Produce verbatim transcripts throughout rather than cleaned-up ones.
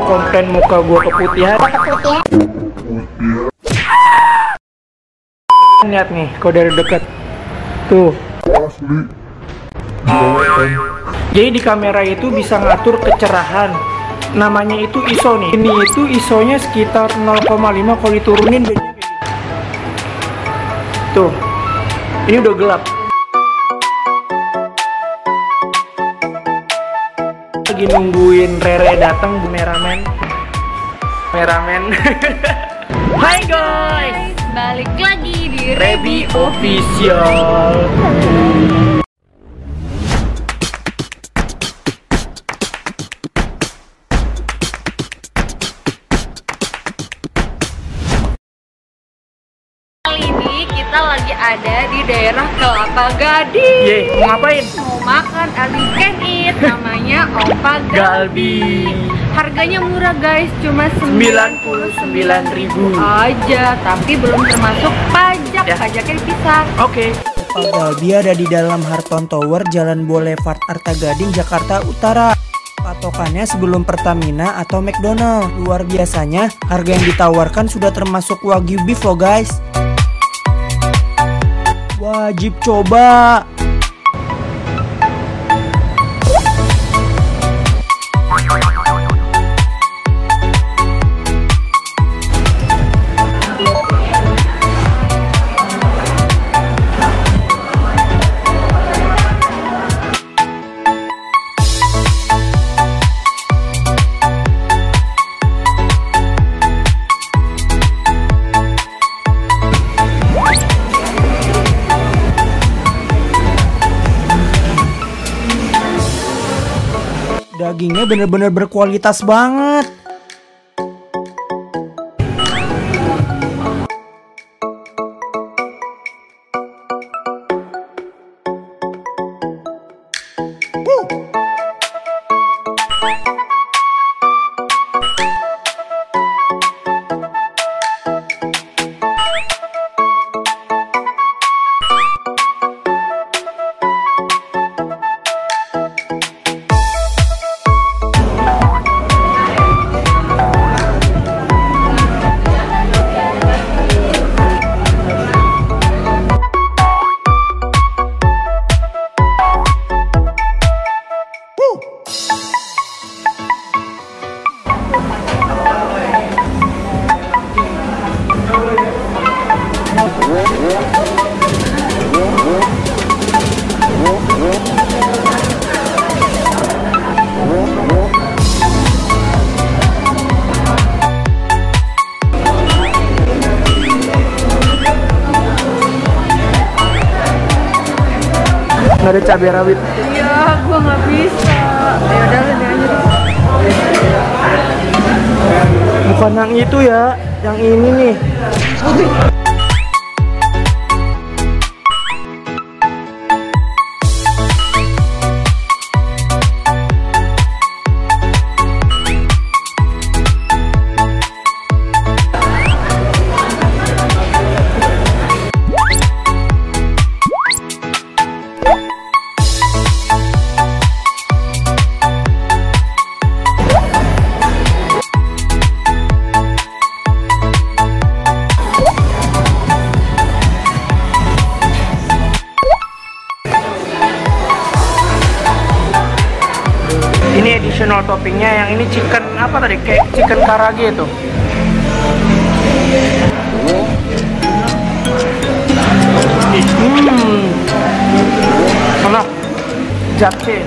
komplain muka gua keputihan. Lihat nih, kalau dari dekat tuh. Jadi di kamera itu bisa ngatur kecerahan. Namanya itu I S O nih. Ini itu I S O-nya sekitar nol koma lima, kalau diturunin jadinya kayak gitu. Tuh. Ini udah gelap. Lagi nungguin Rere datang, kameramen. Kameramen. Hai guys, balik lagi di Rebi Official. Kali ini kita lagi ada di daerah Kelapa Gading. Ye, mau ngapain? Mau makan all you can eat, namanya Opa Galbi. Harganya murah guys, cuma sembilan puluh sembilan ribu aja, tapi belum termasuk pajak, ya. Pajaknya dipisah. Oke. Opa Galbi ada di dalam Harton Tower, Jalan Boulevard Arta Gading, Jakarta Utara. Patokannya sebelum Pertamina atau McDonald. Luar biasanya, harga yang ditawarkan sudah termasuk Wagyu beef loh guys. Wajib coba. Dagingnya bener-bener berkualitas banget. Nggak ada cabai rawit. Iya, gua nggak bisa. Ya udah, ini aja deh. Bukan yang itu ya, yang ini nih. Ini additional toppingnya, yang ini chicken apa tadi, kayak chicken karage itu. Hmm, mana? Japchae.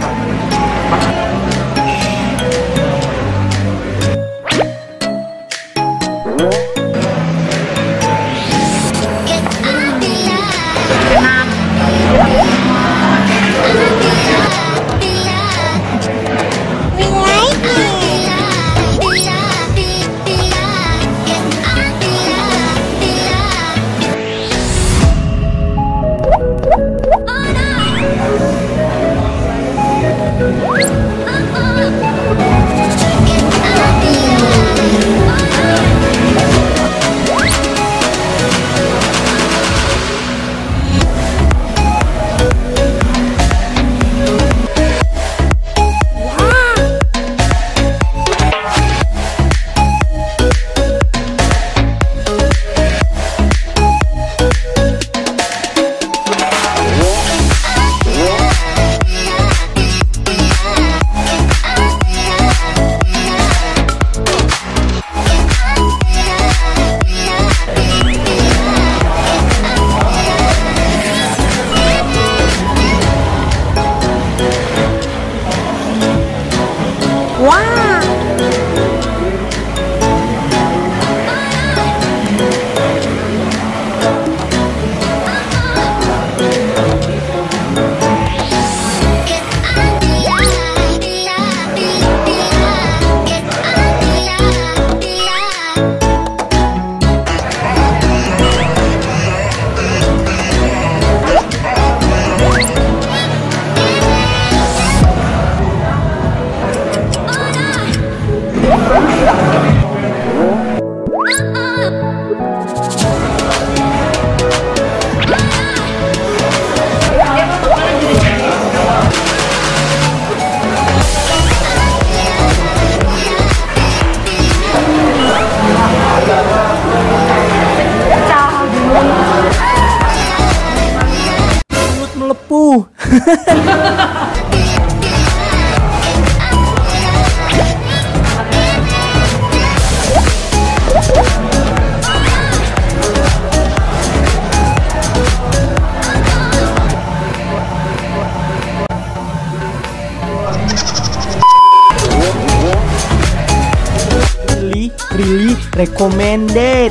Really, really recommended.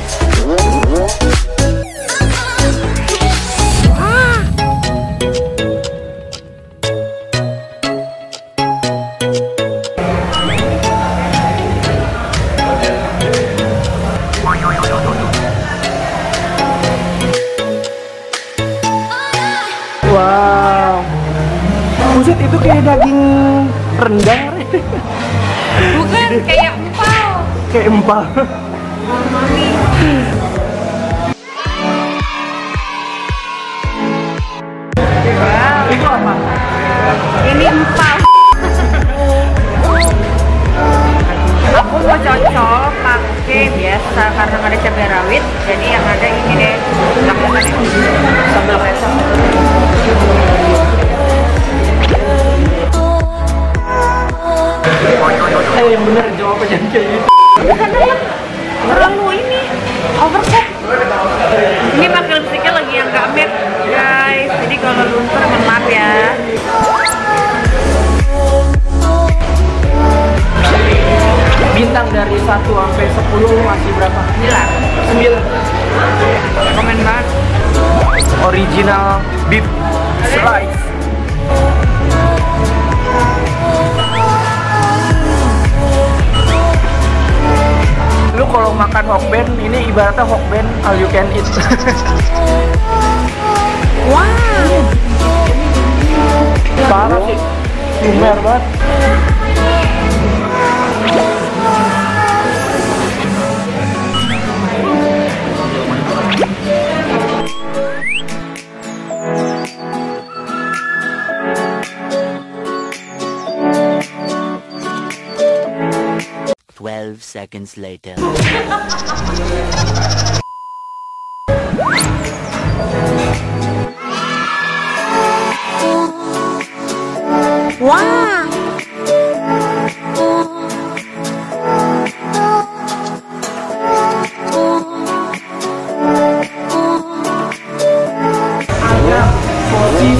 Wow. Buset, itu kayak daging rendang. Bukan, kayak empal. Kayak empal. Wow, Itu apa? ini empal. Aku mau cocok pakai biasa karena nggak ada cabai rawit, jadi yang ada ini deh. Sambal kecap. Ayo yang bener jawab aja kayak gitu. Terlalu ini overcook. Ini pakai lipstiknya lagi yang nggak matte guys, jadi kalau luntur mohon maaf ya. Bintang dari satu sampai sepuluh masih berapa? Jelas. sembilan. Komen banget. Original beef slice. Lu kalau makan hokben ini ibaratnya hokben all you can eat. Wow. Parah sih, lumer banget. Twelve seconds later. Wow. Agak sosis.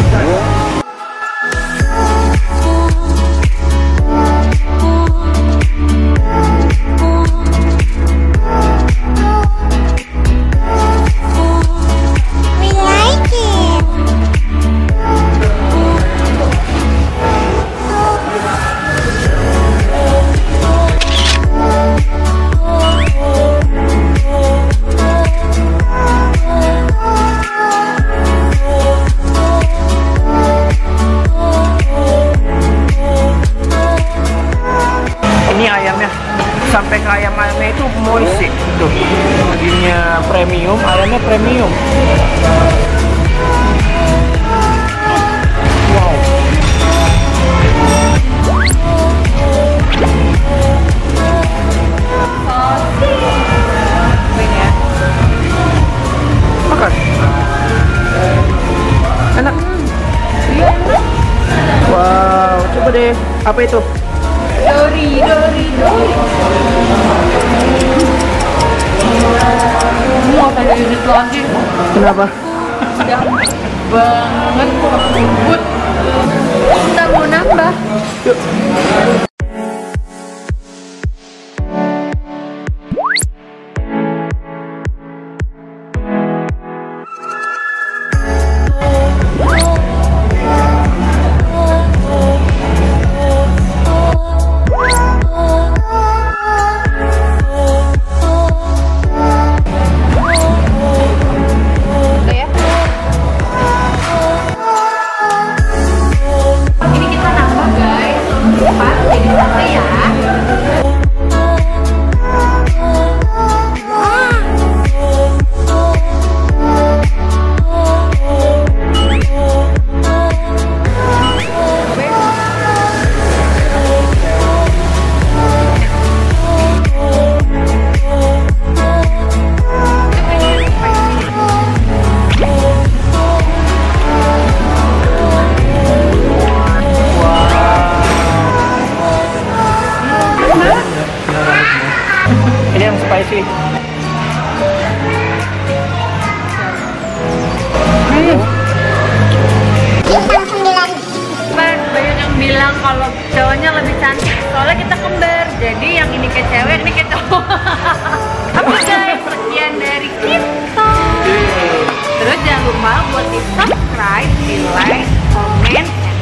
Ini ayamnya sampai ke ayam-ayamnya itu moist sih. Tuh, dagingnya premium, ayamnya premium. Wow. Makan. Enak. Wow, coba deh. Apa itu? Dori, dori, dori. Mau ada unit lagi. Kenapa? Udah banget ngebut. Kita mau nambah. Yuk. Udah ya. Ini kita nambah guys. Empat jadi lupa buat di subscribe, di like, komen,